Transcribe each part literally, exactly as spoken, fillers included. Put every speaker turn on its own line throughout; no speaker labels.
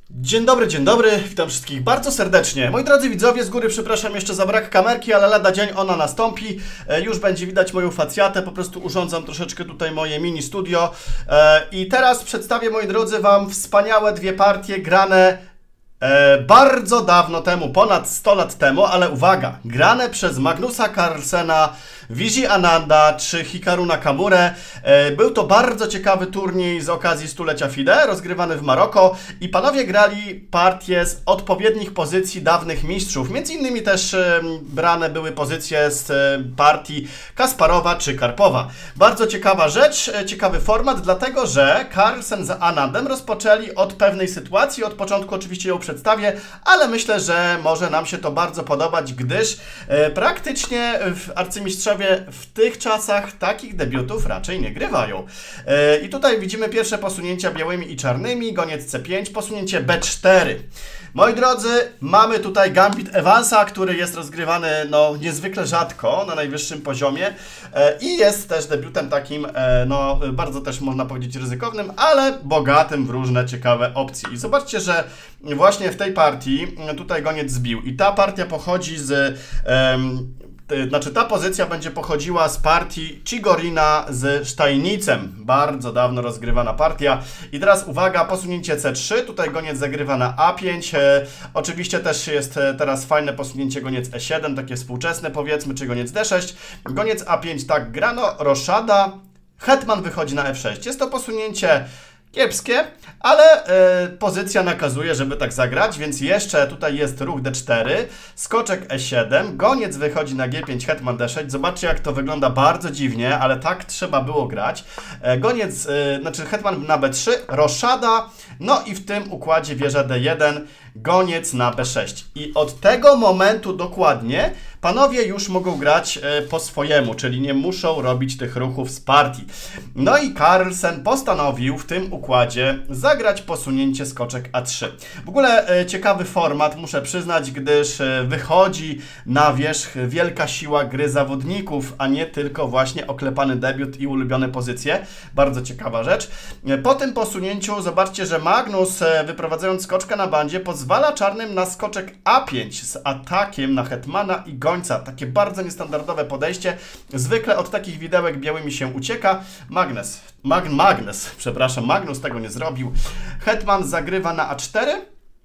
Dzień dobry, dzień dobry, witam wszystkich bardzo serdecznie. Moi drodzy widzowie, z góry przepraszam jeszcze za brak kamerki, ale lada dzień ona nastąpi. E, już będzie widać moją facjatę, po prostu urządzam troszeczkę tutaj moje mini studio. E, I teraz przedstawię, moi drodzy, wam wspaniałe dwie partie grane e, bardzo dawno temu, ponad sto lat temu, ale uwaga, grane przez Magnusa Carlsena, Vijay Ananda czy Hikaru Nakamurę. Był to bardzo ciekawy turniej z okazji stulecia FIDE, rozgrywany w Maroko i panowie grali partie z odpowiednich pozycji dawnych mistrzów. Między innymi też brane były pozycje z partii Kasparowa czy Karpowa. Bardzo ciekawa rzecz, ciekawy format, dlatego że Carlsen z Anandem rozpoczęli od pewnej sytuacji. Od początku oczywiście ją przedstawię, ale myślę, że może nam się to bardzo podobać, gdyż praktycznie w arcymistrzowie w tych czasach takich debiutów raczej nie grywają. I tutaj widzimy pierwsze posunięcia białymi i czarnymi, goniec C pięć, posunięcie B cztery. Moi drodzy, mamy tutaj Gambit Evansa, który jest rozgrywany no, niezwykle rzadko, na najwyższym poziomie i jest też debiutem takim, no bardzo też można powiedzieć ryzykownym, ale bogatym w różne ciekawe opcje. I zobaczcie, że właśnie w tej partii tutaj goniec zbił i ta partia pochodzi z... Um, Znaczy ta pozycja będzie pochodziła z partii Chigorina z Steinicem. Bardzo dawno rozgrywana partia. I teraz uwaga, posunięcie C trzy. Tutaj goniec zagrywa na A pięć. E, oczywiście też jest teraz fajne posunięcie goniec E siedem, takie współczesne powiedzmy, czy goniec D sześć. Goniec A pięć tak grano, roszada. Hetman wychodzi na F sześć. Jest to posunięcie kiepskie, ale e, pozycja nakazuje, żeby tak zagrać, więc jeszcze tutaj jest ruch D cztery, skoczek E siedem, goniec wychodzi na G pięć, hetman D sześć. Zobaczcie, jak to wygląda bardzo dziwnie, ale tak trzeba było grać. E, goniec, e, znaczy hetman na B trzy, roszada, no i w tym układzie wieża D jeden, goniec na B sześć. I od tego momentu dokładnie panowie już mogą grać e, po swojemu, czyli nie muszą robić tych ruchów z partii. No i Carlsen postanowił w tym układzie zagrać posunięcie skoczek A trzy. W ogóle e, ciekawy format, muszę przyznać, gdyż e, wychodzi na wierzch wielka siła gry zawodników, a nie tylko właśnie oklepany debiut i ulubione pozycje. Bardzo ciekawa rzecz. E, po tym posunięciu zobaczcie, że Magnus e, wyprowadzając skoczka na bandzie pozwala czarnym na skoczek A pięć z atakiem na hetmana i gońca. Takie bardzo niestandardowe podejście. Zwykle od takich widełek białymi się ucieka. Magnus, Mag, Magnus, przepraszam, Magnus tego nie zrobił. Hetman zagrywa na A cztery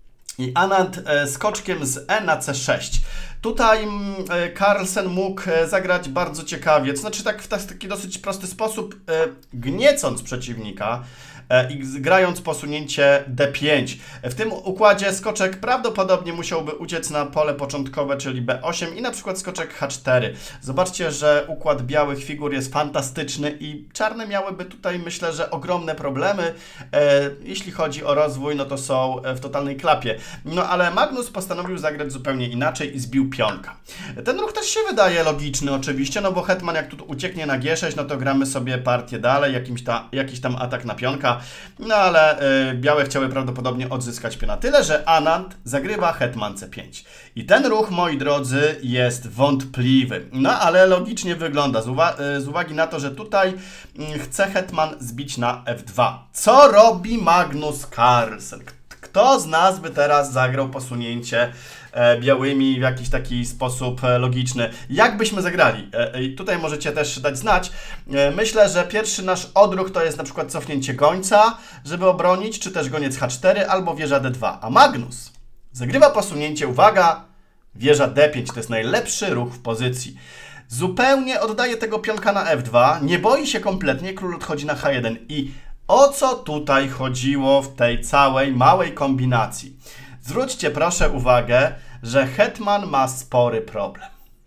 i Anand e, skoczkiem z E na C sześć. Tutaj e, Carlsen mógł e, zagrać bardzo ciekawie, to znaczy tak w taki dosyć prosty sposób, e, gniecąc przeciwnika i grając posunięcie D pięć. W tym układzie skoczek prawdopodobnie musiałby uciec na pole początkowe, czyli B osiem i na przykład skoczek H cztery. Zobaczcie, że układ białych figur jest fantastyczny i czarne miałyby tutaj, myślę, że ogromne problemy. E, jeśli chodzi o rozwój, no to są w totalnej klapie. No ale Magnus postanowił zagrać zupełnie inaczej i zbił pionka. Ten ruch też się wydaje logiczny oczywiście, no bo hetman jak tu ucieknie na G sześć, no to gramy sobie partię dalej, jakimś ta, jakiś tam atak na pionka. No ale y, białe chciały prawdopodobnie odzyskać piona. Tyle, że Anand zagrywa hetman C pięć. I ten ruch, moi drodzy, jest wątpliwy. No ale logicznie wygląda z, uwa y, z uwagi na to, że tutaj y, chce hetman zbić na F dwa. Co robi Magnus Carlsen? Kto z nas by teraz zagrał posunięcie e, białymi w jakiś taki sposób e, logiczny? Jak byśmy zagrali? E, tutaj możecie też dać znać. E, myślę, że pierwszy nasz odruch to jest na przykład cofnięcie gońca, żeby obronić, czy też goniec H cztery albo wieża D dwa. A Magnus zagrywa posunięcie, uwaga, wieża D pięć. To jest najlepszy ruch w pozycji. Zupełnie oddaje tego pionka na F dwa, nie boi się kompletnie, król odchodzi na H jeden i o co tutaj chodziło w tej całej małej kombinacji? Zwróćcie proszę uwagę, że hetman ma spory problem.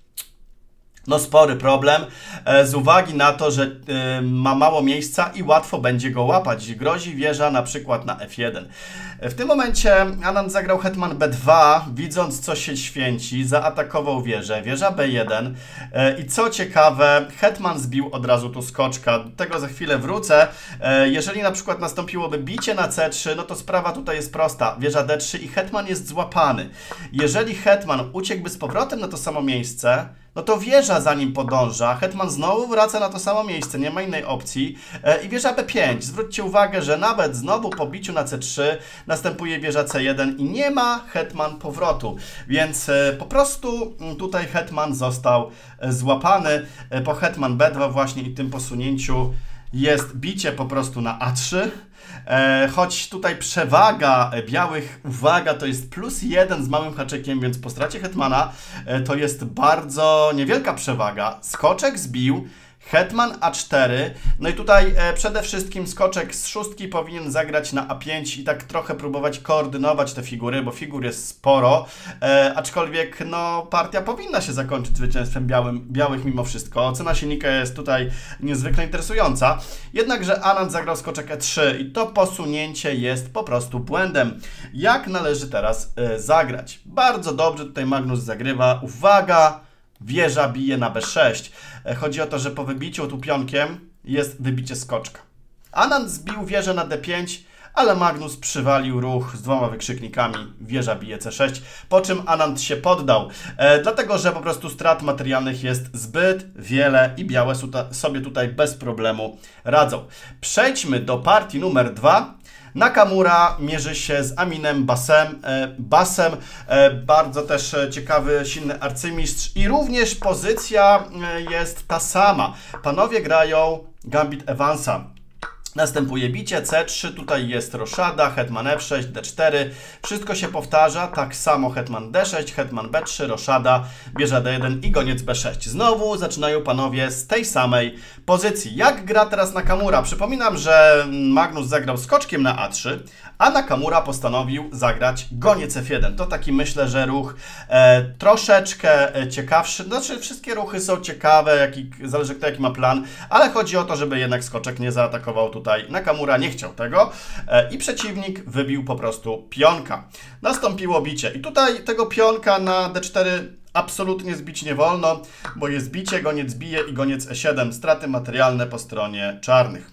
No spory problem e, z uwagi na to, że e, ma mało miejsca i łatwo będzie go łapać. Grozi wieża na przykład na F jeden. W tym momencie Anand zagrał hetman B dwa, widząc co się święci, zaatakował wieżę, wieża B jeden e, i co ciekawe, hetman zbił od razu tu skoczka. Do tego za chwilę wrócę. E, jeżeli na przykład nastąpiłoby bicie na C trzy, no to sprawa tutaj jest prosta. Wieża D trzy i hetman jest złapany. Jeżeli hetman uciekłby z powrotem na to samo miejsce, no to wieża za nim podąża, hetman znowu wraca na to samo miejsce, nie ma innej opcji i wieża B pięć. Zwróćcie uwagę, że nawet znowu po biciu na C trzy następuje wieża C jeden i nie ma hetman powrotu, więc po prostu tutaj hetman został złapany. Po hetman B dwa właśnie i tym posunięciu jest bicie po prostu na A trzy. E, choć tutaj przewaga białych, uwaga, to jest plus jeden z małym haczykiem, więc po stracie hetmana e, to jest bardzo niewielka przewaga. Skoczek zbił, hetman A cztery, no i tutaj e, przede wszystkim skoczek z szóstki powinien zagrać na A pięć i tak trochę próbować koordynować te figury, bo figur jest sporo, e, aczkolwiek no partia powinna się zakończyć zwycięstwem białym, białych mimo wszystko. Ocena silnika jest tutaj niezwykle interesująca, jednakże Anand zagrał skoczek E trzy i to posunięcie jest po prostu błędem. Jak należy teraz e, zagrać? Bardzo dobrze tutaj Magnus zagrywa, uwaga! Wieża bije na B sześć. Chodzi o to, że po wybiciu tu pionkiem jest wybicie skoczka. Anand zbił wieżę na D pięć, ale Magnus przywalił ruch z dwoma wykrzyknikami. Wieża bije C sześć, po czym Anand się poddał. E, dlatego, że po prostu strat materialnych jest zbyt wiele i białe sobie tutaj bez problemu radzą. Przejdźmy do partii numer dwa. Nakamura mierzy się z Aminem Basem, e, Basem e, bardzo też ciekawy, silny arcymistrz i również pozycja e, jest ta sama. Panowie grają Gambit Evansa. Następuje bicie C trzy, tutaj jest roszada, hetman F sześć, D cztery, wszystko się powtarza, tak samo hetman D sześć, hetman B trzy, roszada, wieża D jeden i goniec B sześć. Znowu zaczynają panowie z tej samej pozycji. Jak gra teraz Nakamura? Przypominam, że Magnus zagrał skoczkiem na A trzy, a Nakamura postanowił zagrać goniec F jeden. To taki, myślę, że ruch e, troszeczkę ciekawszy, znaczy wszystkie ruchy są ciekawe, jaki, zależy kto jaki ma plan, ale chodzi o to, żeby jednak skoczek nie zaatakował tutaj. Nakamura nie chciał tego e, i przeciwnik wybił po prostu pionka. Nastąpiło bicie i tutaj tego pionka na D cztery absolutnie zbić nie wolno, bo jest bicie, goniec bije i goniec E siedem, straty materialne po stronie czarnych.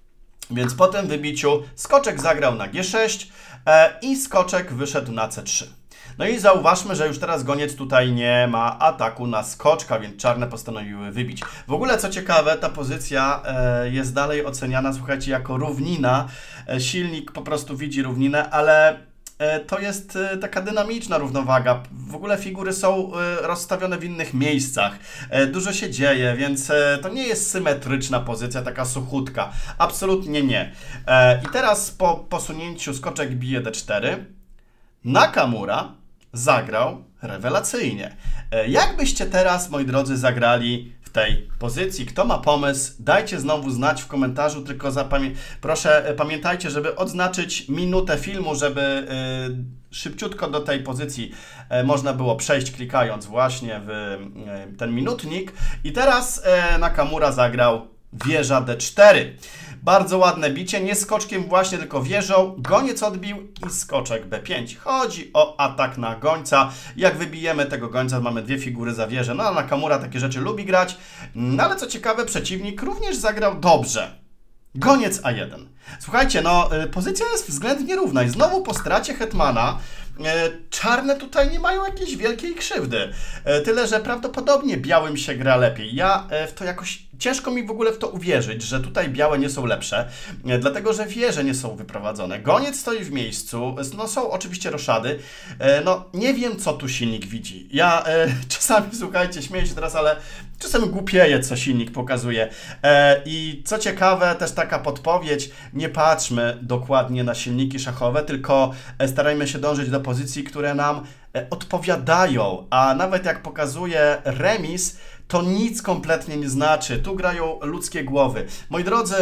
Więc po tym wybiciu skoczek zagrał na G sześć e, i skoczek wyszedł na C trzy. No i zauważmy, że już teraz goniec tutaj nie ma ataku na skoczka, więc czarne postanowiły wybić. W ogóle co ciekawe, ta pozycja e, jest dalej oceniana, słuchajcie, jako równina. E, silnik po prostu widzi równinę, ale e, to jest e, taka dynamiczna równowaga. W ogóle figury są e, rozstawione w innych miejscach. E, dużo się dzieje, więc e, to nie jest symetryczna pozycja, taka suchutka. Absolutnie nie. E, I teraz po posunięciu skoczek bije D cztery, Nakamura zagrał rewelacyjnie. Jak byście teraz, moi drodzy, zagrali w tej pozycji? Kto ma pomysł? Dajcie znowu znać w komentarzu, tylko zapamię- proszę pamiętajcie, żeby odznaczyć minutę filmu, żeby yy, szybciutko do tej pozycji yy, można było przejść klikając właśnie w yy, ten minutnik. I teraz yy, Nakamura zagrał wieża D cztery. Bardzo ładne bicie, nie skoczkiem właśnie, tylko wieżą. Goniec odbił i skoczek B pięć. Chodzi o atak na gońca. Jak wybijemy tego gońca, mamy dwie figury za wieżę. No a Nakamura takie rzeczy lubi grać. No ale co ciekawe, przeciwnik również zagrał dobrze. Goniec A jeden. Słuchajcie, no pozycja jest względnie równa i znowu po stracie hetmana czarne tutaj nie mają jakiejś wielkiej krzywdy. Tyle, że prawdopodobnie białym się gra lepiej. Ja w to jakoś ciężko mi w ogóle w to uwierzyć, że tutaj białe nie są lepsze, dlatego że wieże nie są wyprowadzone. Goniec stoi w miejscu, no są oczywiście roszady. No nie wiem, co tu silnik widzi. Ja czasami, słuchajcie, śmieję się teraz, ale czasem głupieję, co silnik pokazuje. I co ciekawe, też taka podpowiedź, nie patrzmy dokładnie na silniki szachowe, tylko starajmy się dążyć do pozycji, które nam odpowiadają, a nawet jak pokazuje remis, to nic kompletnie nie znaczy. Tu grają ludzkie głowy. Moi drodzy,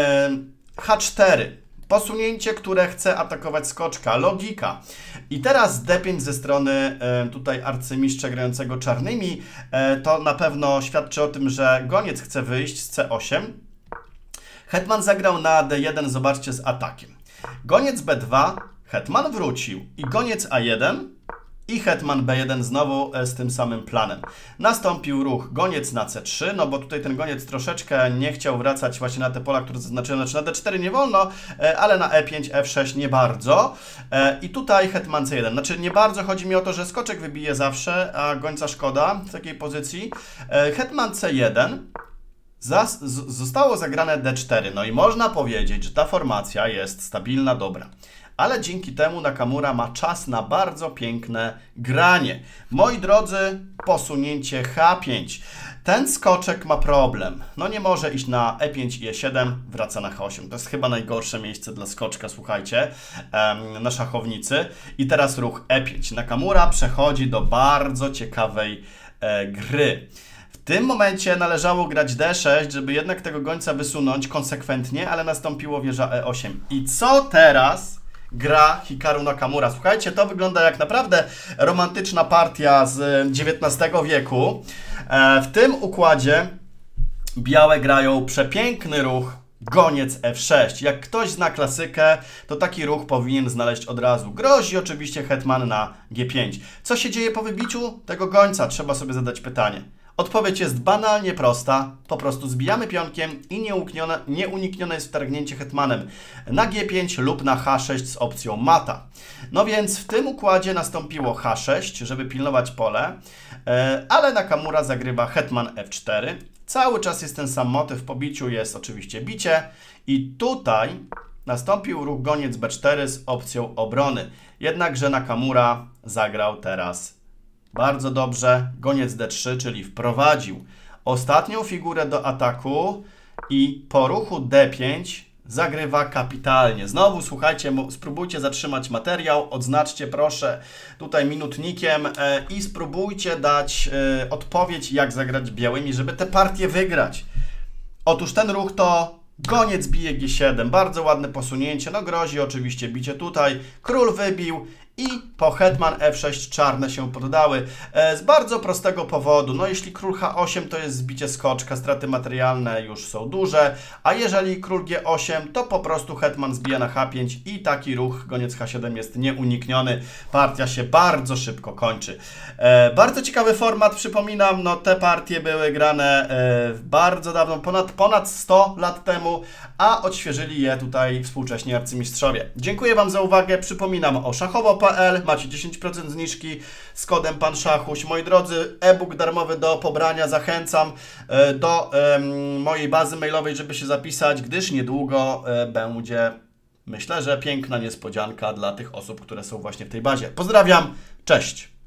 H cztery. Posunięcie, które chce atakować skoczka. Logika. I teraz D pięć ze strony tutaj arcymistrza grającego czarnymi. To na pewno świadczy o tym, że goniec chce wyjść z C osiem. Hetman zagrał na D jeden, zobaczcie, z atakiem. Goniec B dwa, hetman wrócił i goniec A jeden i hetman B jeden znowu z tym samym planem. Nastąpił ruch goniec na C trzy, no bo tutaj ten goniec troszeczkę nie chciał wracać właśnie na te pola, które zaznaczyłem, znaczy na D cztery nie wolno, ale na E pięć, F sześć nie bardzo. I tutaj hetman C jeden, znaczy nie bardzo, chodzi mi o to, że skoczek wybije zawsze, a gońca szkoda w takiej pozycji. Hetman C jeden. Zas zostało zagrane D cztery, no i można powiedzieć, że ta formacja jest stabilna, dobra. Ale dzięki temu Nakamura ma czas na bardzo piękne granie. Moi drodzy, posunięcie H pięć. Ten skoczek ma problem. No nie może iść na E pięć i E siedem, wraca na H osiem. To jest chyba najgorsze miejsce dla skoczka, słuchajcie, na szachownicy. I teraz ruch E pięć. Nakamura przechodzi do bardzo ciekawej e, gry. W tym momencie należało grać D sześć, żeby jednak tego gońca wysunąć konsekwentnie, ale nastąpiło wieża E osiem. I co teraz gra Hikaru Nakamura? Słuchajcie, to wygląda jak naprawdę romantyczna partia z dziewiętnastego wieku. W tym układzie białe grają przepiękny ruch goniec F sześć. Jak ktoś zna klasykę, to taki ruch powinien znaleźć od razu. Grozi oczywiście hetman na G pięć. Co się dzieje po wybiciu tego gońca? Trzeba sobie zadać pytanie. Odpowiedź jest banalnie prosta. Po prostu zbijamy pionkiem i nieuniknione, nieuniknione jest wtargnięcie hetmanem na G pięć lub na H sześć z opcją mata. No więc w tym układzie nastąpiło H sześć, żeby pilnować pole, ale Nakamura zagrywa hetman F cztery. Cały czas jest ten sam motyw, po biciu jest oczywiście bicie i tutaj nastąpił ruch goniec B cztery z opcją obrony. Jednakże Nakamura zagrał teraz bardzo dobrze, goniec D trzy, czyli wprowadził ostatnią figurę do ataku i po ruchu D pięć zagrywa kapitalnie. Znowu słuchajcie, spróbujcie zatrzymać materiał, odznaczcie proszę tutaj minutnikiem e, i spróbujcie dać e, odpowiedź, jak zagrać białymi, żeby tę partię wygrać. Otóż ten ruch to goniec bije G siedem, bardzo ładne posunięcie, no grozi oczywiście bicie tutaj, król wybił i po hetman F sześć czarne się poddały. E, z bardzo prostego powodu, no jeśli król H osiem to jest zbicie skoczka, straty materialne już są duże, a jeżeli król G osiem to po prostu hetman zbija na H pięć i taki ruch goniec H siedem jest nieunikniony. Partia się bardzo szybko kończy. E, bardzo ciekawy format, przypominam, no te partie były grane e, bardzo dawno, ponad, ponad sto lat temu, a odświeżyli je tutaj współcześni arcymistrzowie. Dziękuję Wam za uwagę, przypominam o szachowo kropka p l, macie dziesięć procent zniżki z kodem Pan Szachuś. Moi drodzy, e-book darmowy do pobrania, zachęcam do um, mojej bazy mailowej, żeby się zapisać, gdyż niedługo um, będzie, myślę, że piękna niespodzianka dla tych osób, które są właśnie w tej bazie. Pozdrawiam, cześć!